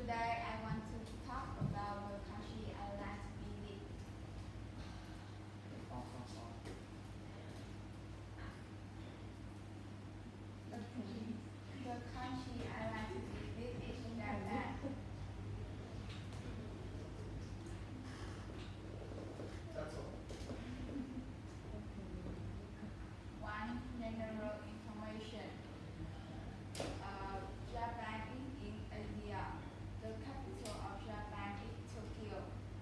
Today I want to talk about the country I like to visit. The country I like to visit is Japan. That's all. One, general information. Japan is in Asia. The capital of Japan is Tokyo.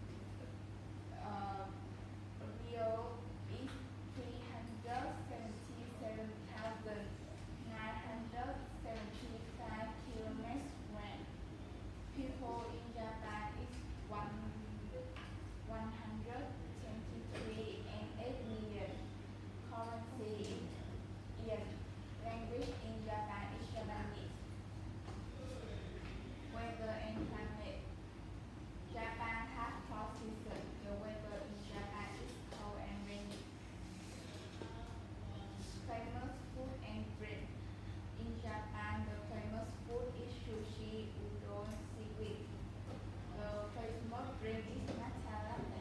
Rio is 377,975 kilometers square. People in Japan is 123 and 8 million. Currency is yen. Language in Japan is Japanese. Weather and climate. Japan has 4 seasons. The weather in Japan is cold and rainy. Famous food and drink. In Japan, the famous food is sushi, udon, seaweed. The famous drink is matcha latte.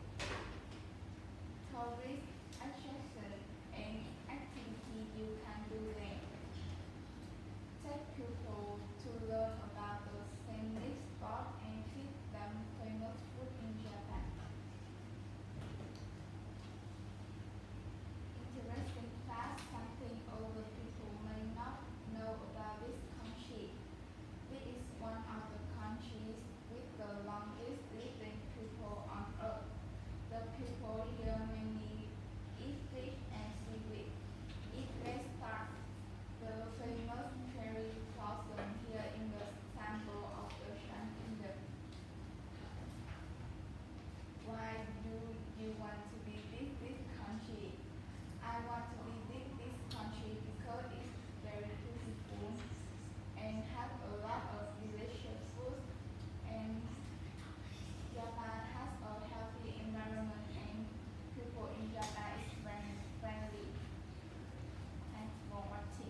Tourist attraction and activity you can do there. Take people to learn about the scenic spot and feed them famous food in Japan. Interesting fact, something older people may not know about this country. This is one of the countries with the longest living people on earth. The people here mainly eat fish and seaweed. Eat less. The famous cherry blossom here in the symbol of the Shan Kingdom. Why do you want to visit this country? I want to visit this country because it's very beautiful and has a lot of delicious food, and Japan has a healthy environment and people in Japan is friendly. Thanks for watching.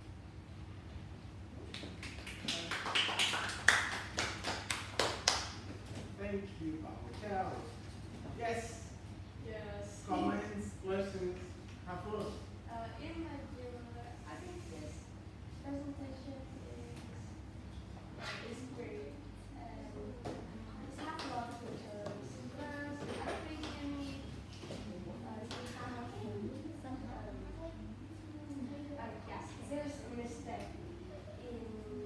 Thank you, Hotel. Yes. Yes. Comments, questions, have fun. In my view, I think this presentation is great and it's have a lot of pictures. But I think you need some kind of yes, there's a mistake in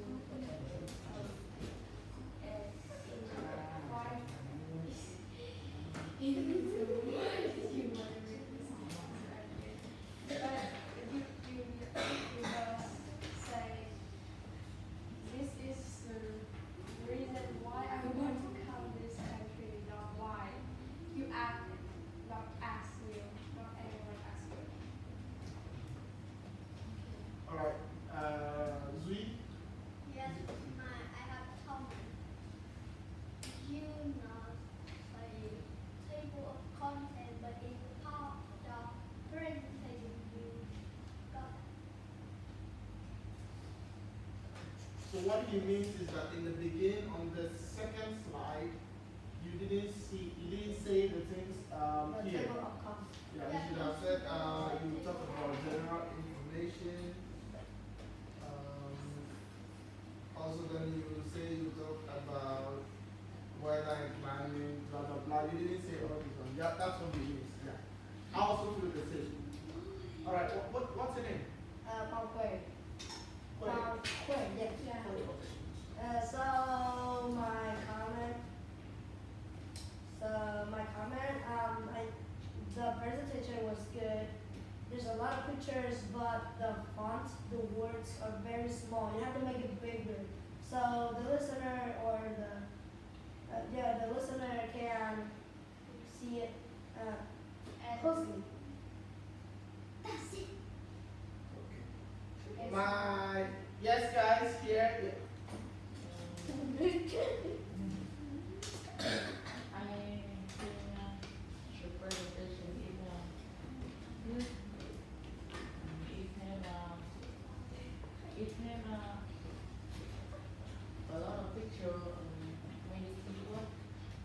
say this is the reason why I want to come this country, not why. You ask, not ask you, not anyone ask you. All right. Zui. Yes, I have comment. You know, a table of content, but in the part of the presentation you got. So what he means is that in the beginning, on the second slide, you didn't say the things here. Table of content. Yeah, you should have said you talk about general information. Also, then you say you talk about weather and climate, blah blah blah. You didn't say all this one. Yeah, that's what he means. Yeah. I also feel the same. All right. What's your name? Phong Quế. Wait. Phong Quế, yes. So my comment, the presentation was good. There's a lot of pictures, but the font, the words are very small. You have to make it bigger. So the listener or the listener can see it closely. That's it. Okay. My yes, guys, here. It had a lot of picture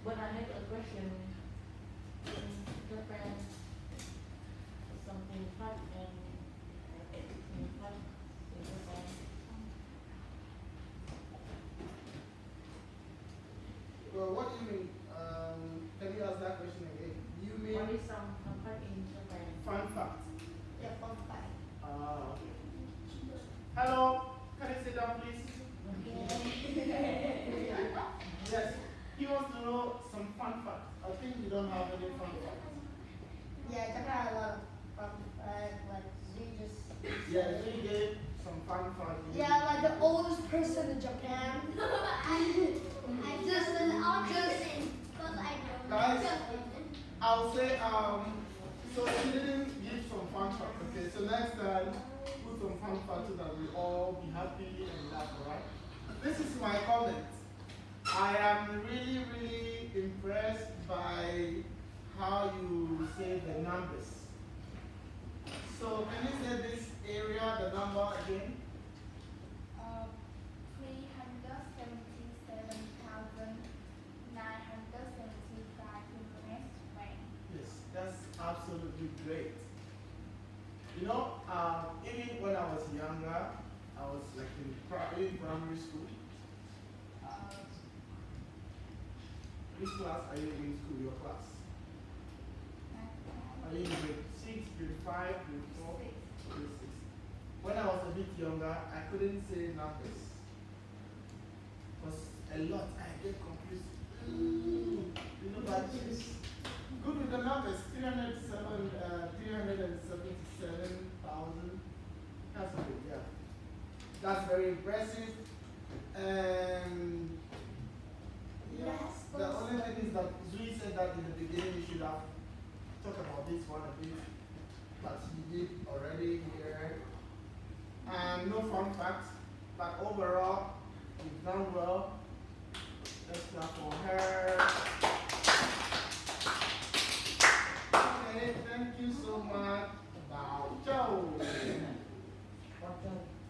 But I have a question. In Japan, something fun and everything fun in Japan. Well, what do you mean? Can you ask that question again? You mean What is some fun in Japan? fun fact? Yeah, fun fact. Okay. Hello, can I sit down, please? Yes, he wants to know some fun facts. I think you don't have any fun facts. Yeah, Japan had a lot of fun facts, like we just. Yeah, he gave some fun facts. Yeah, like the oldest person in Japan. Guys, I'll say, so she didn't give some fun facts, okay? So next time, put some fun facts so that we all be happy and laugh, alright? This is my comment. I am really, really impressed by how you say the numbers. So can you say this area, the number again? 377,975 kilometers away. Yes, that's absolutely great. You know, even when I was younger, I was like in primary school. Which class are you in school? Your class? Are you in grade 6, grade 5, grade 4? Grade 6. When I was a bit younger, I couldn't say numbers. Because a lot, I get confused. You know, but it's good with the numbers. 377,000. That's good, yeah. That's very impressive. And Yes. the only thing is that Zui said that in the beginning you should have talked about this one a bit, but he did already here. And no fun facts, but overall, you've done well. Let's clap for her. Okay, thank you so much. Bao Zhou. What the